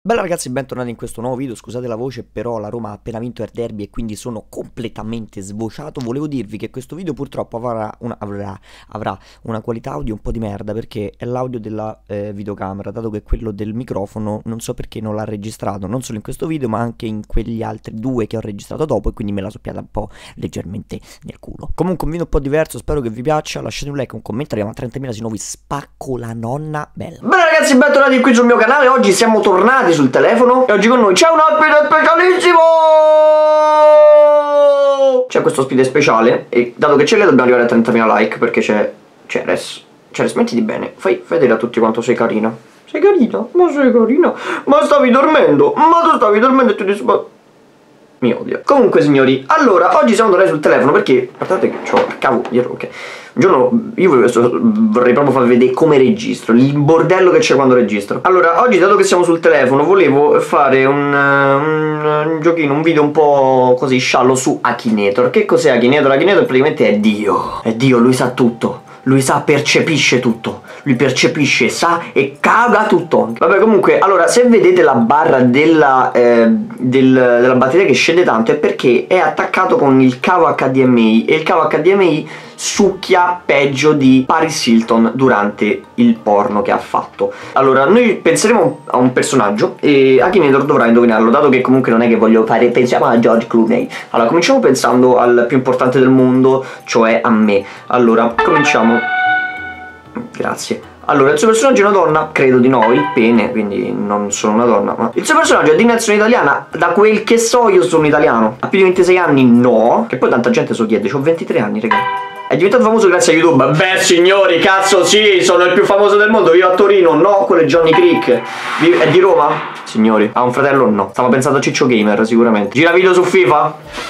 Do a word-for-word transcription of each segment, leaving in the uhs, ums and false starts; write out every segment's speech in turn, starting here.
Bella ragazzi, bentornati in questo nuovo video. Scusate la voce, però la Roma ha appena vinto il derby e quindi sono completamente svociato. Volevo dirvi che questo video purtroppo avrà una, avrà, avrà una qualità audio un po' di merda, perché è l'audio della eh, videocamera, dato che quello del microfono non so perché non l'ha registrato, non solo in questo video ma anche in quegli altri due che ho registrato dopo, e quindi me la soppiata un po' leggermente nel culo. Comunque un video un po' diverso, spero che vi piaccia. Lasciate un like, un commento, arriviamo a trentamila, se no vi spacco la nonna bella. Bene ragazzi, bentornati qui sul mio canale. Oggi siamo tornati sul telefono e oggi con noi c'è un ospite specialissimo. C'è questo ospite speciale e dato che ce l'è dobbiamo arrivare a trentamila like, perché c'è Ceres. Ceres, mettiti bene, fai, fai vedere a tutti quanto sei carina. Sei carina? Ma sei carina? Ma stavi dormendo? Ma tu stavi dormendo e ti disba... Mi odia. Comunque signori, allora oggi siamo tornati sul telefono perché, guardate che c'ho il cavo dietro, ok. Un giorno io vorrei proprio farvi vedere come registro, il bordello che c'è quando registro. Allora, oggi dato che siamo sul telefono volevo fare un, un, un giochino, un video un po' così sciallo su Akinator. Che cos'è Akinator? Akinator praticamente è Dio. È Dio, lui sa tutto. Lui sa, percepisce tutto. Lui percepisce, sa e caga tutto. Vabbè, comunque, allora, se vedete la barra della, eh, del, della batteria che scende tanto è perché è attaccato con il cavo H D M I e il cavo H D M I succhia peggio di Paris Hilton durante il porno che ha fatto. Allora, noi penseremo a un personaggio e Akinator dovrà indovinarlo, dato che comunque non è che voglio fare, pensiamo a George Clooney. Allora, cominciamo pensando al più importante del mondo, cioè a me. Allora, cominciamo. Grazie. Allora, il suo personaggio è una donna? Credo di no, il pene, quindi non sono una donna, ma... Il suo personaggio è di nazione italiana? Da quel che so io sono italiano. Ha più di ventisei anni? No. Che poi tanta gente se lo chiede, ho ventitré anni, raga. È diventato famoso grazie a YouTube? Beh signori, cazzo sì, sono il più famoso del mondo. Vivo a Torino? No, quello è Johnny Creek. È di Roma? Signori, ha un fratello? No. Stavo pensando a Ciccio Gamer, sicuramente. Gira video su FIFA?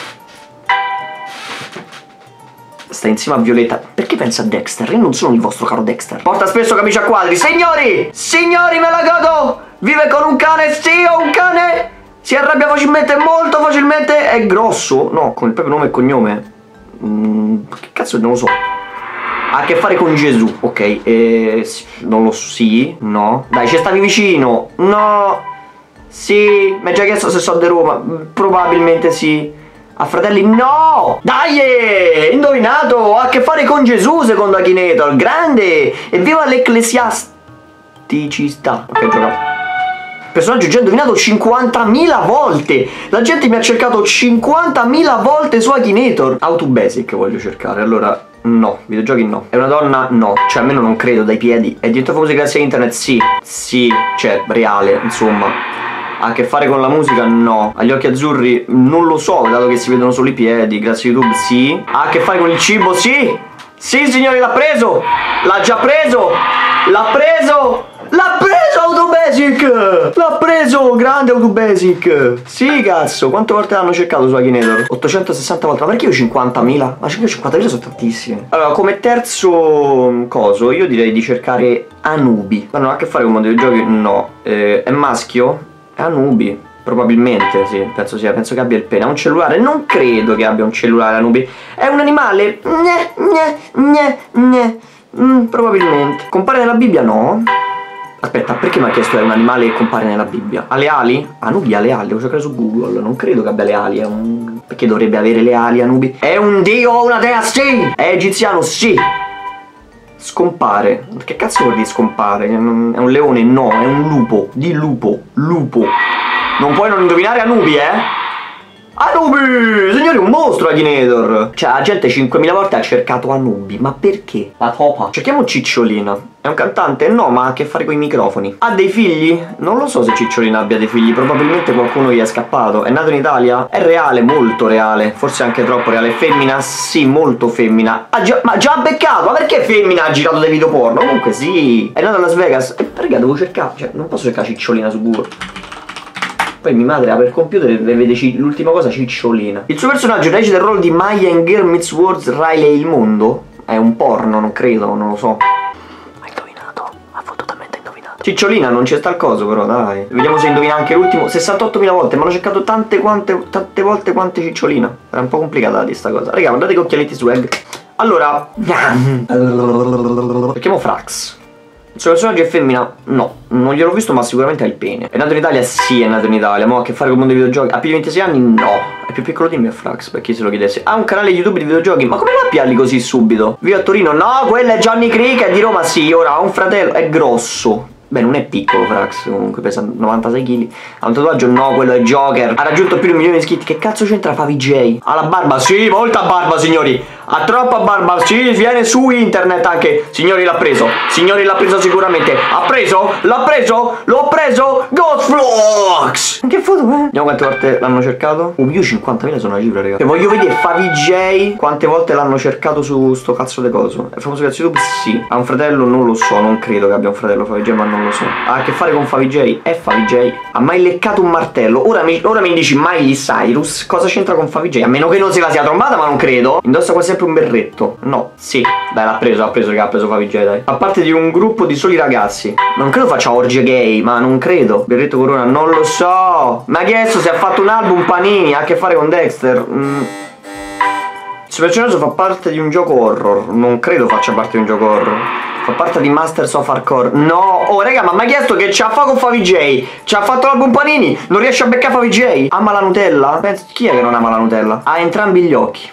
Sta insieme a Violetta. Perché pensa a Dexter? Io non sono il vostro caro Dexter. Porta spesso camicia a quadri. Signori! Signori, me la godo! Vive con un cane? Sì, ho un cane! Si arrabbia facilmente, molto facilmente. È grosso? No, con il proprio nome e cognome. Mm, che cazzo, non lo so. Ha a che fare con Gesù. Ok, eh, non lo so. Sì, no. Dai, ci stavi vicino. No. Sì, mi hai già chiesto se so di Roma. Probabilmente sì. A fratelli? No! Dai! Indovinato! Ha a che fare con Gesù secondo Akinator. Grande! Evviva l'ecclesiasticità. Ok, giocato. Personaggio già indovinato cinquantamila volte. La gente mi ha cercato cinquantamila volte su Akinator. Auto Basic voglio cercare. Allora, no. Videogiochi no. È una donna? No. Cioè almeno non credo, dai piedi. È diventato famoso grazie a internet? Sì. Sì. Cioè, reale, insomma. Ha a che fare con la musica? No. Ha gli occhi azzurri? Non lo so, dato che si vedono solo i piedi. Grazie a YouTube? Sì. Ha a che fare con il cibo? Sì. Sì signori, l'ha preso. L'ha già preso. L'ha preso. L'ha preso Auto Basic. L'ha preso. Grande Auto Basic. Sì cazzo. Quante volte l'hanno cercato su Akinator? ottocentosessanta volte. Ma perché io cinquantamila? Ma io cinquantamila sono tantissime. Allora, come terzo coso io direi di cercare Anubi. Ma non ha a che fare con il mondo dei giochi? No. eh, È maschio? È Anubi, probabilmente, sì, penso sia, penso che abbia il pene. Ha un cellulare? Non credo che abbia un cellulare Anubi. È un animale? Gne, gne, gne, gne. Mm, probabilmente. Compare nella Bibbia? No. Aspetta, perché mi ha chiesto è un animale che compare nella Bibbia? Ha le ali? Anubi ha le ali, devo cercare su Google. Non credo che abbia le ali, è un... Perché dovrebbe avere le ali Anubi? È un dio o una dea? Sì! È egiziano? Sì! Scompare. Che cazzo vuol dire scompare? È un leone? No, è un lupo. Di lupo. Lupo. Non puoi non indovinare Anubi, eh? Anubi! Signori, un mostro Akinator. Cioè, la gente cinquemila volte ha cercato Anubi. Ma perché? La topa. Cerchiamo Cicciolina. È un cantante? No, ma ha a che fare con i microfoni. Ha dei figli? Non lo so se Cicciolina abbia dei figli. Probabilmente qualcuno gli è scappato. È nato in Italia? È reale, molto reale. Forse anche troppo reale. Femmina? Sì, molto femmina. Ha già... Ma già beccato? Ma perché femmina ha girato dei video porno? Comunque sì. È nato a Las Vegas. E perché devo cercare? Cioè, non posso cercare Cicciolina su Google. Poi mia madre apre il computer e vede l'ultima cosa, Cicciolina. Il suo personaggio recita il ruolo di Maya in Girl Meets World Riley il mondo? È un porno, non credo, non lo so. Ha indovinato, ha fottutamente indovinato. Cicciolina, non c'è sta il coso però, dai. Vediamo se indovina anche l'ultimo. sessantottomila volte, mi hanno cercato tante quante, tante volte quante Cicciolina. Era un po' complicata da dire sta cosa. Raga, guardate che occhialetti swag. Allora, cerchiamo Frax. Il suo personaggio è femmina? No, non gliel'ho visto, ma sicuramente ha il pene. È nato in Italia? Sì, è nato in Italia. Ma ha a che fare con il mondo dei videogiochi? Ha più di ventisei anni? No. È più piccolo di me, Frax, per chi se lo chiedesse. Ha un canale YouTube di videogiochi? Ma come la pialli così subito? Vive a Torino? No, quello è Johnny Crick, è di Roma? Sì, ora ha un fratello, è grosso. Beh, non è piccolo Frax, comunque pesa novantasei chili. Ha un tatuaggio? No, quello è Joker. Ha raggiunto più di un milione di iscritti. Che cazzo c'entra Favi J? Ha la barba? Sì, molta barba, signori. Ha troppa barba, sì, viene su internet anche. Signori, l'ha preso. Signori, l'ha preso sicuramente. Ha preso? L'ha preso? L'ho preso? Ghostflux! Che foto, eh? Vediamo quante volte l'hanno cercato. Oh, io cinquantamila sono una cifra, raga. E voglio vedere Favi J quante volte l'hanno cercato su sto cazzo di coso. È famoso cazzo YouTube? Sì. Ha un fratello? Non lo so, non credo che abbia un fratello Favi J, ma non lo so. Ha a che fare con Favi J? È Favi J. Ha mai leccato un martello? Ora mi, ora mi dici Miley Cyrus. Cosa c'entra con Favi J? A meno che non se la sia trombata, ma non credo. Indossa quasi sempre un berretto. No, sì. Dai, l'ha preso, l'ha preso che ha preso Favi J, dai. Fa parte di un gruppo di soli ragazzi. Non credo faccia orge gay, ma non credo. Berretto Corona, non lo so. Ma che adesso si è fatto un album Panini, ha a che fare con Dexter. Mm. Il suo personaggio fa parte di un gioco horror. Non credo faccia parte di un gioco horror. Fa parte di Masters of Hardcore. No. Oh raga, ma mi ha chiesto che c'ha fatto con Favi J. C'ha fatto l'album Panini. Non riesce a beccare Favi J. Ama la Nutella? Penso, chi è che non ama la Nutella? Ha entrambi gli occhi.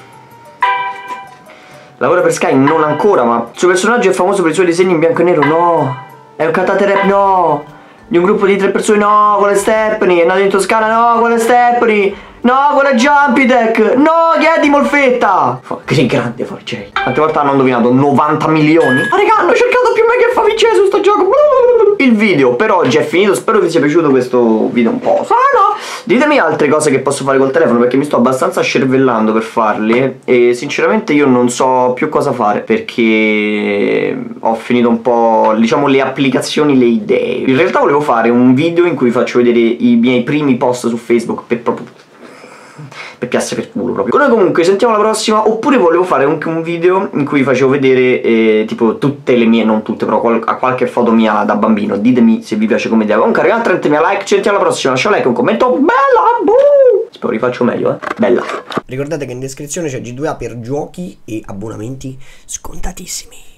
Lavora per Sky? Non ancora, ma il suo personaggio è famoso per i suoi disegni in bianco e nero? No. È un cantante rap? No. Di un gruppo di tre persone? No. Con le Stephanie. È nato in Toscana? No. Con le Stephanie. No, quella è Jumpy Tech. No, chi è di Molfetta? Che grande Favi J. Quante volte hanno indovinato? novanta milioni? Ma raga, hanno cercato più me che Favi J su sto gioco. Il video per oggi è finito. Spero vi sia piaciuto questo video un po'. Ah no. Ditemi altre cose che posso fare col telefono, perché mi sto abbastanza scervellando per farli. E sinceramente io non so più cosa fare, perché ho finito un po', diciamo, le applicazioni, le idee. In realtà volevo fare un video in cui vi faccio vedere i miei primi post su Facebook, per proprio per piasse per culo proprio. Noi comunque sentiamo alla prossima. Oppure volevo fare anche un video in cui facevo vedere eh, tipo tutte le mie, non tutte, però qual a qualche foto mia da bambino. Ditemi se vi piace come idea. Comunque arrivate a trentamila like. Ci sentiamo alla prossima. Lascia un like, un commento. Bella, buh! Spero rifaccio meglio, eh. Bella. Ricordate che in descrizione c'è G due A per giochi e abbonamenti scontatissimi.